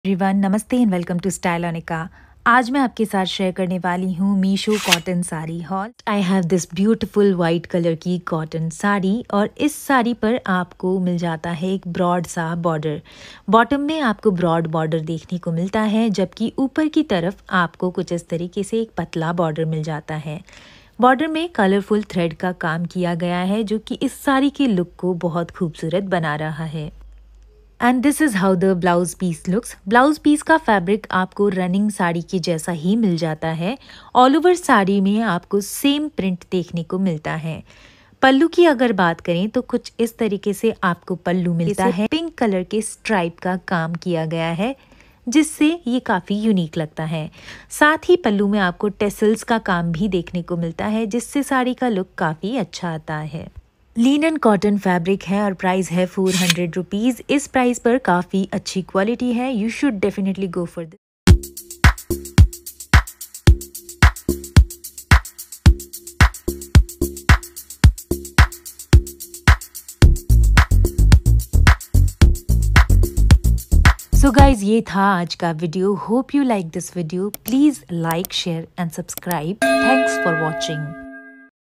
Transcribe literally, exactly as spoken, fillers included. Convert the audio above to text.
Everyone, नमस्ते and welcome to style Anika. आज मैं आपके साथ शेयर करने वाली हूँ Meesho cotton sari haul. I have this beautiful white colour की कॉटन साड़ी और इस साड़ी पर आपको मिल जाता है एक ब्रॉड सा बॉर्डर। बॉटम में आपको ब्रॉड बॉर्डर देखने को मिलता है, जबकि ऊपर की तरफ आपको कुछ इस तरीके से एक पतला बॉर्डर मिल जाता है। बॉर्डर में कलरफुल थ्रेड का काम किया गया है, जो कि इस साड़ी के लुक को बहुत खूबसूरत बना रहा है। And this is how the blouse piece looks. Blouse piece का फैब्रिक आपको रनिंग साड़ी के जैसा ही मिल जाता है। ऑल ओवर साड़ी में आपको सेम प्रिंट देखने को मिलता है। पल्लू की अगर बात करें तो कुछ इस तरीके से आपको पल्लू मिलता है। पिंक कलर के स्ट्राइप का काम किया गया है, जिससे ये काफ़ी यूनिक लगता है। साथ ही पल्लू में आपको टेसल्स का काम भी देखने को मिलता है, जिससे साड़ी का लुक काफ़ी अच्छा आता है। लिनन कॉटन फैब्रिक है और प्राइस है फोर हंड्रेड रुपीज़। इस प्राइस पर काफ़ी अच्छी क्वालिटी है। You should definitely go for this. So guys, ये था आज का video. Hope you like this video. Please like, share and subscribe. Thanks for watching.